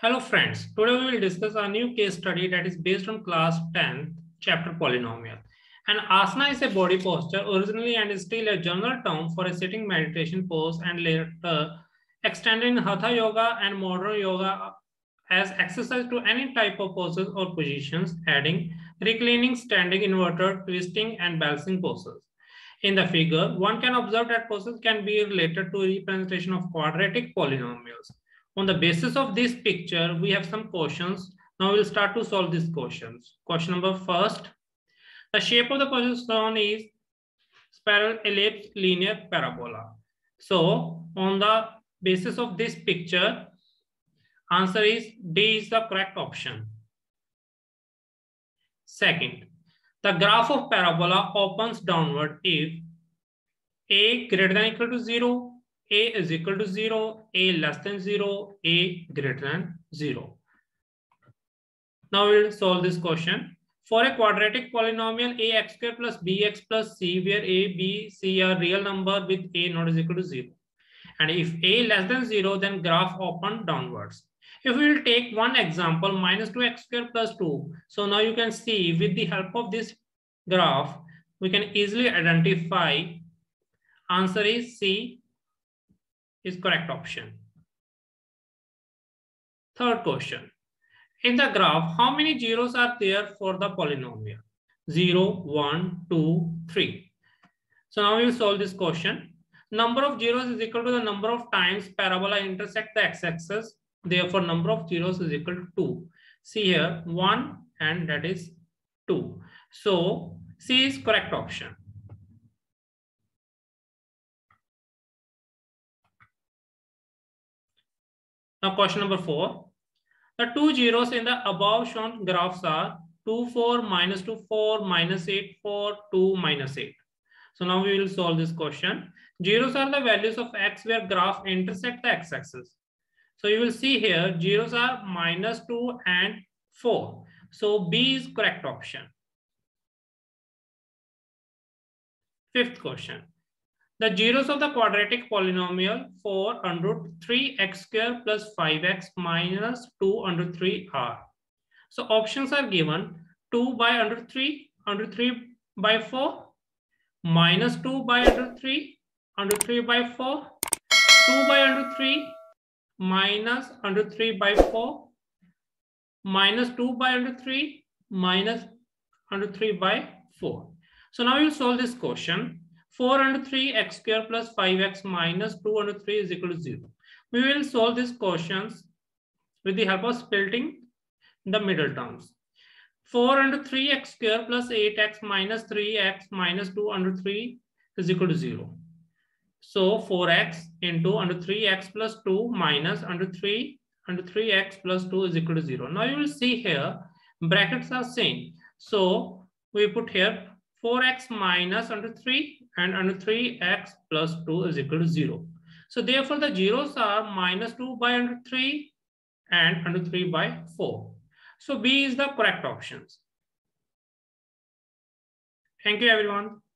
Hello friends, today we will discuss a new case study that is based on class 10th chapter polynomial. And asana is a body posture originally and is still a general term for a sitting meditation pose and later extended in hatha yoga and modern yoga as exercise to any type of poses or positions, adding reclining, standing, inverted, twisting and balancing poses. In the figure, one can observe that poses can be related to representation of quadratic polynomials. On the basis of this picture, we have some questions. Now we'll start to solve these questions. Question number first. The shape of the polygon is spiral, ellipse, linear, parabola. So on the basis of this picture, answer is D is the correct option. Second, the graph of parabola opens downward if A greater than or equal to 0, A is equal to 0, A less than 0, A greater than 0. Now we'll solve this question. For a quadratic polynomial ax square plus bx plus c, where a, b, c are real number with a not is equal to 0. And if a less than 0, then graph open downwards. If we will take one example, minus 2x square plus 2. So now you can see with the help of this graph, we can easily identify answer is C is correct option. Third question. In the graph, how many zeros are there for the polynomial? 0, 1, 2, 3. So now we will solve this question. Number of zeros is equal to the number of times parabola intersect the x-axis. Therefore, number of zeros is equal to 2. See here, 1 and that is 2. So C is correct option. Now question number 4. The two zeros in the above shown graphs are 2, 4, minus 2, 4, minus 8, 4, 2, minus 8. So now we will solve this question. Zeros are the values of x where graph intersect the x-axis. So you will see here zeros are minus 2 and 4. So B is correct option. Fifth question. The zeros of the quadratic polynomial 4 under 3x square plus 5x minus 2 under 3 are. So options are given 2 by under 3 by 4, minus 2 by under 3 by 4, 2 by under 3, minus under 3 by 4, minus 2 by under 3, minus under 3 by 4. So now you solve this question. 4 under 3 x square plus 5x minus 2 under 3 is equal to 0. We will solve these questions with the help of splitting the middle terms. 4 under 3x square plus 8x minus 3x minus 2 under 3 is equal to 0. So 4x into under 3x plus 2 minus under 3x plus 2 is equal to 0. Now you will see here brackets are same. So we put here 4x minus under 3 and under 3x plus 2 is equal to 0. So therefore the zeros are minus 2 by under 3 and under 3 by 4. So B is the correct options. Thank you everyone.